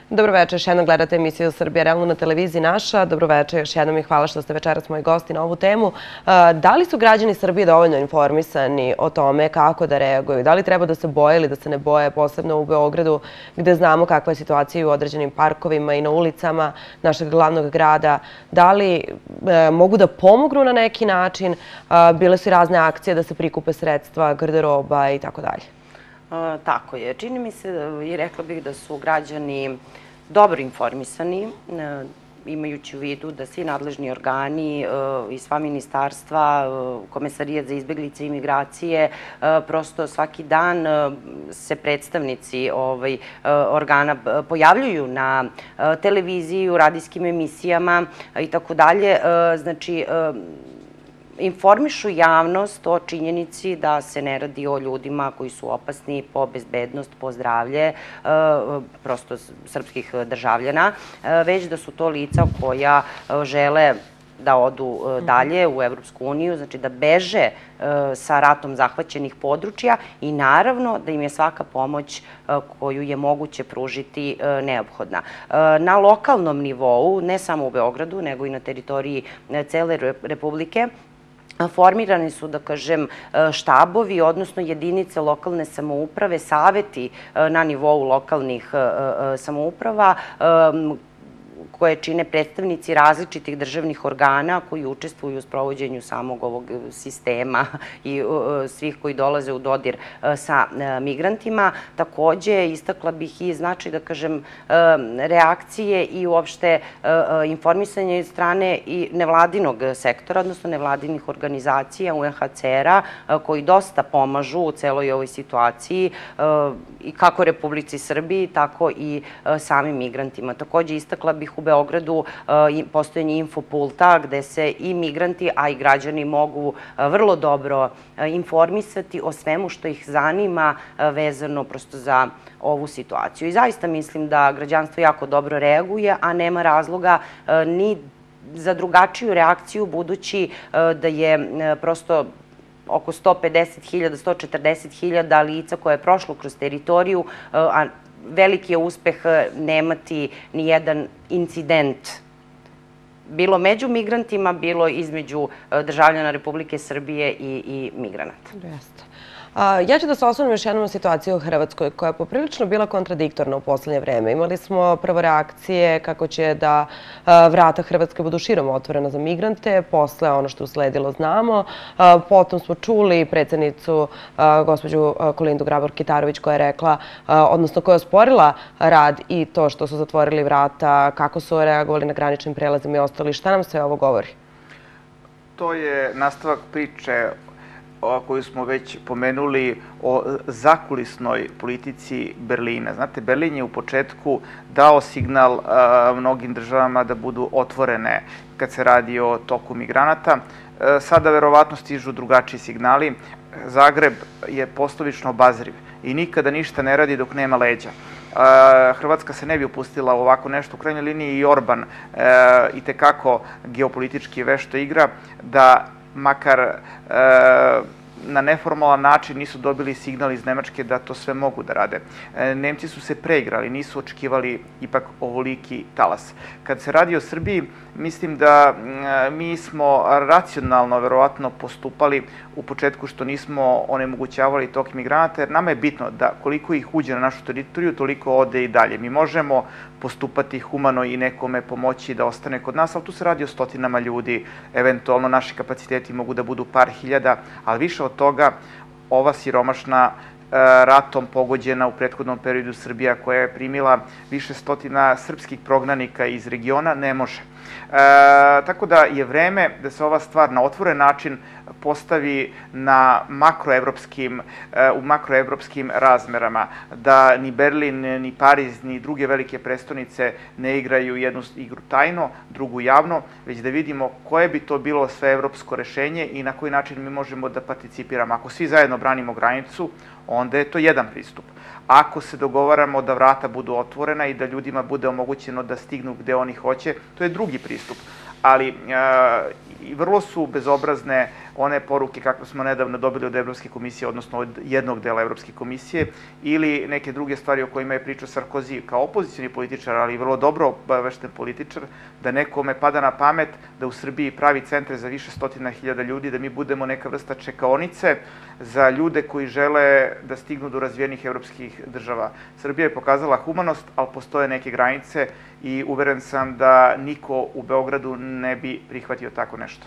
Dobroveče, još jednom gledate emisiju Srbija realno na televiziji Naša. Dobroveče, još jednom i hvala što ste večeras moji gosti na ovu temu. Da li su građani Srbije dovoljno informisani o tome kako da reaguju? Da li treba da se boje ili da se ne boje, posebno u Beogradu, gde znamo kakva je situacija u određenim parkovima i na ulicama našeg glavnog grada? Da li mogu da pomognu na neki način? Bile su i razne akcije da se prikupe sredstva, garderoba i tako dalje. Tako je. Čini mi se i rekla bih da su građani dobro informisani, imajući u vidu da svi nadležni organi i sva ministarstva, Komesarijat za izbeglice i migracije, prosto svaki dan se predstavnici organa pojavljuju na televiziji, u radijskim emisijama i tako dalje. Znači, informišu javnost o činjenici da se ne radi o ljudima koji su opasni po bezbednost, po zdravlje, prosto srpskih državljana, već da su to lica koja žele da odu dalje u Evropsku uniju, znači da beže sa ratom zahvaćenih područja i naravno da im je svaka pomoć koju je moguće pružiti neophodna. Na lokalnom nivou, ne samo u Beogradu, nego i na teritoriji cele Republike, formirani su, da kažem, štabovi, odnosno jedinice lokalne samouprave, saveti na nivou lokalnih samouprava, koje čine predstavnici različitih državnih organa koji učestvuju u sprovođenju samog ovog sistema i svih koji dolaze u dodir sa migrantima. Takođe, istakla bih i značaj, da kažem, reakcije i uopšte informisanje strane i nevladinog sektora, odnosno nevladinih organizacija UNHCR-a, koji dosta pomažu u celoj ovoj situaciji i kako Republici Srbiji, tako i samim migrantima. Takođe, istakla bih u Beogradu postojanje infopulta gde se i migranti, a i građani mogu vrlo dobro informisati o svemu što ih zanima vezano prosto za ovu situaciju. I zaista mislim da građanstvo jako dobro reaguje, a nema razloga ni za drugačiju reakciju, budući da je prosto oko 150.000, 140.000 lica koje je prošlo kroz teritoriju, a veliki je uspeh nemati ni jedan incident, bilo među migrantima, bilo između državljana Republike Srbije i migranata. Ja ću da se osvrnem još jednom na situaciju u Hrvatskoj, koja je poprilično bila kontradiktorna u poslednje vreme. Imali smo prvo reakcije kako će da vrata Hrvatske budu širom otvorena za migrante, posle ono što usledilo znamo. Potom smo čuli predsjednicu, gospođu Kolindu Grabar-Kitarović, koja je rekla, odnosno koja je osporila rad i to što su zatvorili vrata, kako su reagovali na graničnim prelazima i ostali. Šta nam sve ovo govori? To je nastavak priče koju smo već pomenuli o zakulisnoj politici Berlina. Znate, Berlin je u početku dao signal mnogim državama da budu otvorene kad se radi o toku migranata. Sada verovatno stižu drugačiji signali. Zagreb je poslovično obazriv i nikada ništa ne radi dok nema leđa. Hrvatska se ne bi upustila u ovako nešto. U krajnjoj liniji i Orban i tekako geopolitički vešto igra da makar na neformalan način nisu dobili signal iz Nemačke da to sve mogu da rade. Nemci su se preigrali, nisu očekivali ipak ovoliki talas. Kad se radi o Srbiji, mislim da mi smo racionalno verovatno postupali u početku što nismo onemogućavali tok migranata, jer nama je bitno da koliko ih uđe na našu teritoriju, toliko ode i dalje. Mi možemo postupati humano i nekome pomoći da ostane kod nas, ali tu se radi o stotinama ljudi, eventualno naši kapaciteti mogu da budu par hiljada, ali više od toga ova siromašna ratom pogođena u prethodnom periodu Srbija, koja je primila više stotina srpskih prognanika iz regiona, ne može. Tako da je vreme da se ova stvar na otvoren način postavi na u makroevropskim razmerama, da ni Berlin, ni Pariz, ni druge velike prestonice ne igraju jednu igru tajno, drugu javno, već da vidimo koje bi to bilo sveevropsko rešenje i na koji način mi možemo da participiramo. Ako svi zajedno branimo granicu, onda je to jedan pristup. Ako se dogovaramo da vrata budu otvorena i da ljudima bude omogućeno da stignu gde oni hoće, to je drugi pristup. Ali vrlo su bezobrazne one poruke kakve smo nedavno dobili od Evropske komisije, odnosno od jednog dela Evropske komisije, ili neke druge stvari o kojima je pričao Sarkozy kao opozicijni političar, ali i vrlo dobro obavešten političar, da nekome pada na pamet da u Srbiji pravi centre za više stotina hiljada ljudi, da mi budemo neka vrsta čekaonice za ljude koji žele da stignu do razvijenih evropskih država. Srbija je pokazala humanost, ali postoje neke granice i uveren sam da niko u Beogradu ne bi prihvatio tako nešto.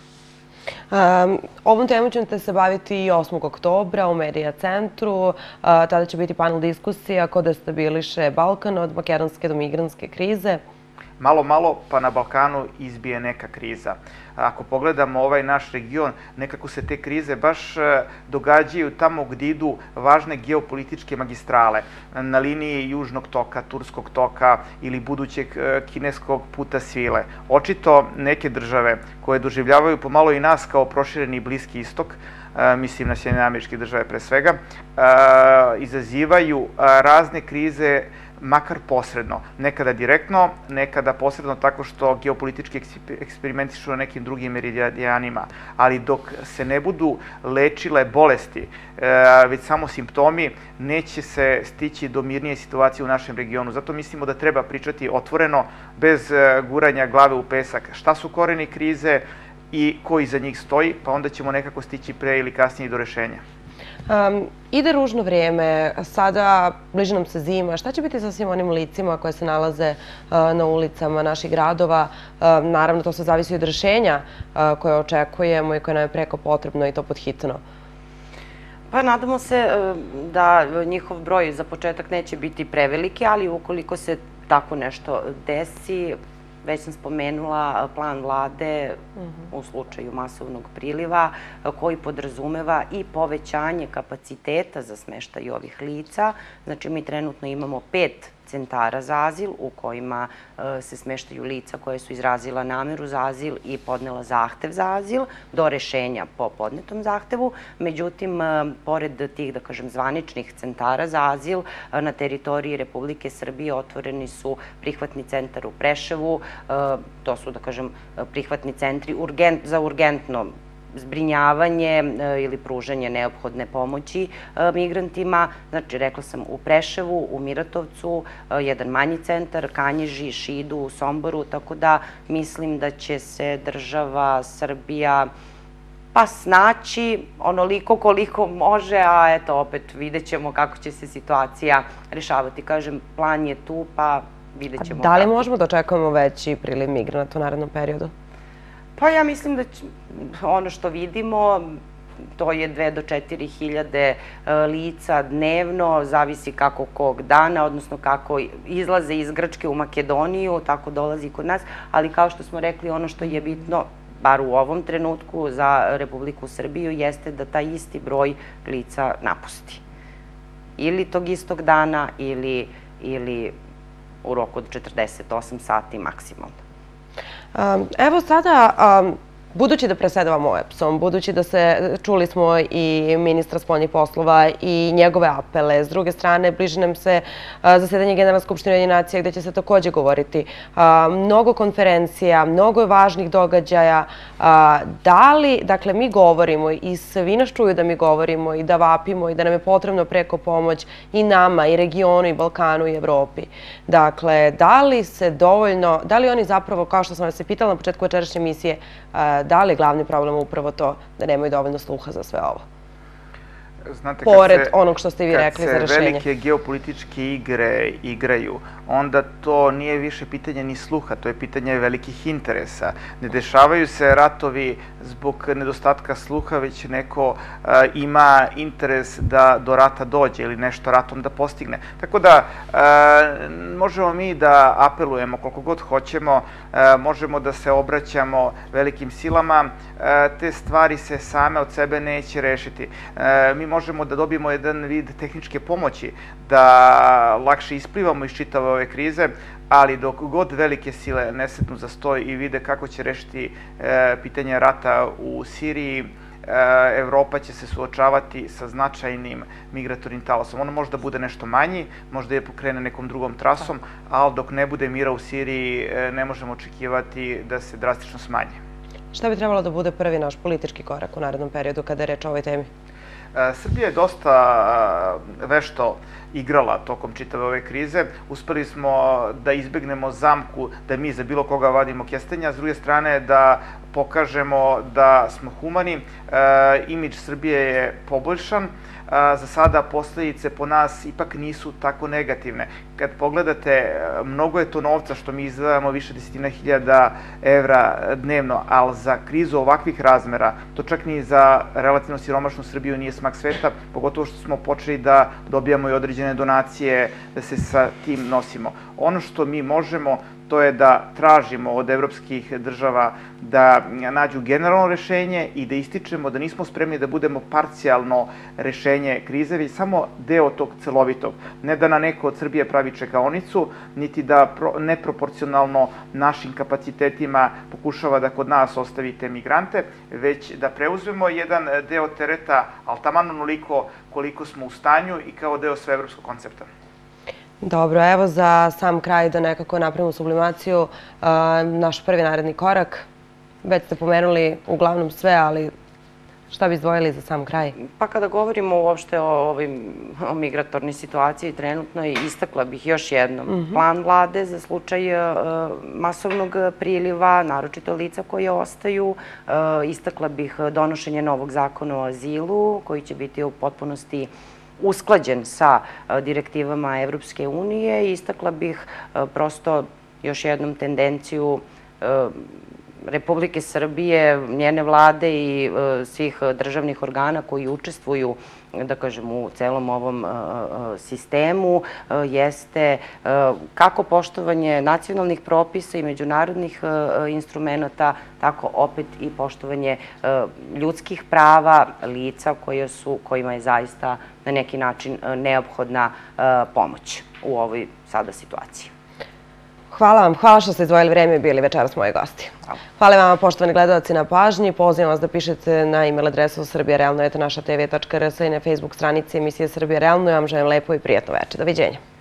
Ovom temu ćete se baviti i 8. oktobra u Medija centru. Tada će biti panel diskusija ko destabiliše Balkan od makedonske do migrantske krize. Malo, pa na Balkanu izbije neka kriza. Ako pogledamo ovaj naš region, nekako se te krize baš događaju tamo gdje idu važne geopolitičke magistrale, na liniji Južnog toka, Turskog toka ili budućeg kineskog puta svile. Očito neke države koje doživljavaju pomalo i nas kao prošireni Bliski istok, mislim na Sjedinjene Američke Države pre svega, izazivaju razne krize, makar posredno. Nekada direktno, nekada posredno tako što geopolitički eksperimentišu na nekim drugim meridijanima. Ali dok se ne budu lečile bolesti, već samo simptomi, neće se stići do mirnije situacije u našem regionu. Zato mislimo da treba pričati otvoreno, bez guranja glave u pesak. Šta su koreni krize i ko iza njih stoji, pa onda ćemo nekako stići pre ili kasnije do rešenja. Ide ružno vrijeme, sada bliže nam se zima. Šta će biti sa svim onim licima koje se nalaze na ulicama naših gradova? Naravno, to se zavisi od rešenja koje očekujemo i koje nam je preko potrebno i to pod hitno. Pa nadamo se da njihov broj za početak neće biti preveliki, ali ukoliko se tako nešto desi, već sam spomenula plan vlade u slučaju masovnog priliva koji podrazumeva i povećanje kapaciteta za smeštaj ovih lica. Znači, mi trenutno imamo 5 centara za azil u kojima se smeštaju lica koje su izrazila nameru za azil i podnela zahtev za azil do rešenja po podnetom zahtevu. Međutim, pored tih, da kažem, zvaničnih centara za azil, na teritoriji Republike Srbije otvoreni su prihvatni centar u Preševu. To su, da kažem, prihvatni centri za urgentno zbrinjavanje ili pružanje neophodne pomoći migrantima. Znači, rekla sam, u Preševu, u Miratovcu, jedan manji centar, Kanjiži, Šidu, Somboru, tako da mislim da će se država Srbija pa snaći onoliko koliko može, a eto, opet vidjet ćemo kako će se situacija rešavati. Kažem, plan je tu, pa vidjet ćemo kako. Da li možemo da očekujemo veći priliv migranata u narednom periodu? Pa ja mislim da ono što vidimo, to je 2 do 4 hiljade lica dnevno, zavisi kako kog dana, odnosno kako izlaze iz Grčke u Makedoniju, tako dolazi kod nas, ali kao što smo rekli, ono što je bitno, bar u ovom trenutku za Republiku Srbiju, jeste da taj isti broj lica napusti. Ili tog istog dana, ili u roku od 48 sati maksimalno. Evo sada, budući da presedavamo OEBS-om, budući da čuli smo i ministra spoljnih poslova i njegove apele, s druge strane, bliže nam se zasedanje Generalne skupštine Ujedinjenih nacija gde će se takođe govoriti mnogo konferencija, mnogo važnih događaja. Da li, dakle, mi govorimo i svi nas čuju da mi govorimo i da vapimo i da nam je potrebno preko pomoć i nama, i regionu, i Balkanu, i Evropi. Dakle, da li se dovoljno, da li oni zapravo, kao što sam vas se pitala na početku večerašnje emisije, da li je glavni problem upravo to da nemaju dovoljno sluha za sve ovo? Pored onog što ste vi rekli za rešenje. Kad se velike geopolitičke igre igraju, onda to nije više pitanje ni sluha, to je pitanje velikih interesa. Ne dešavaju se ratovi zbog nedostatka sluha, već neko ima interes da do rata dođe ili nešto ratom da postigne. Tako da možemo mi da apelujemo koliko god hoćemo, možemo da se obraćamo velikim silama, te stvari se same od sebe neće rešiti. Mi možemo da dobijemo jedan vid tehničke pomoći, da lakše isplivamo iz čitave ove krize, ali dok god velike sile ne sednu za stoj i vide kako će rešiti pitanje rata u Siriji, Evropa će se suočavati sa značajnim migratornim talasom. Ono možda bude nešto manji, možda je pokrene nekom drugom trasom, ali dok ne bude mira u Siriji, ne možemo očekivati da se drastično smanji. Šta bi trebalo da bude prvi naš politički korak u narednom periodu kada je reč o ovoj temi? Srbija je dosta vešto igrala tokom čitave ove krize. Uspeli smo da izbegnemo zamku da mi za bilo koga vadimo kestenja, s druge strane da pokažemo da smo humani. Imidž Srbije je poboljšan. Za sada posledice po nas ipak nisu tako negativne. Kad pogledate, mnogo je to novca što mi izdvajamo, više desetina hiljada evra dnevno, ali za krizu ovakvih razmera, to čak ni za relativno siromašnu Srbiju nije smak sveta, pogotovo što smo počeli da dobijamo i određene donacije, da se sa tim nosimo. Ono što mi možemo, to je da tražimo od evropskih država da nađu generalno rešenje i da ističemo da nismo spremni da budemo parcijalno rešenje krize, već samo deo tog celovitog. Ne da na neko od Srbije pravi čekaonicu, niti da neproporcionalno našim kapacitetima pokušava da kod nas ostavi te migrante, već da preuzmemo jedan deo tereta, ali taman onoliko koliko smo u stanju i kao deo sveevropskog koncepta. Dobro, evo za sam kraj da nekako napravimo sublimaciju, naš prvi naredni korak. Već ste pomenuli uglavnom sve, ali šta bi izdvojili za sam kraj? Pa kada govorimo uopšte o migratornoj situaciji trenutno, istakla bih još jednom plan vlade za slučaj masovnog priliva, naročito lica koje ostaju. Istakla bih donošenje novog zakona o azilu koji će biti u potpunosti usklađen sa direktivama Evropske unije i istakla bih prosto još jednom tendenciju Republike Srbije, njene vlade i svih državnih organa koji učestvuju, da kažem, u celom ovom sistemu, jeste kako poštovanje nacionalnih propisa i međunarodnih instrumenta, tako opet i poštovanje ljudskih prava lica kojima je zaista na neki način neophodna pomoć u ovoj sada situaciji. Hvala vam, hvala što ste izdvojili vreme i bili večeras moji gosti. Hvala vama, poštovani gledalci, na pažnji. Pozivam vas da pišete na e-mail adresu srbijarealno@nashatv.rs i na Facebook stranici emisije Srbija realno. Ja vam želim lepo i prijatno večer. Doviđenja.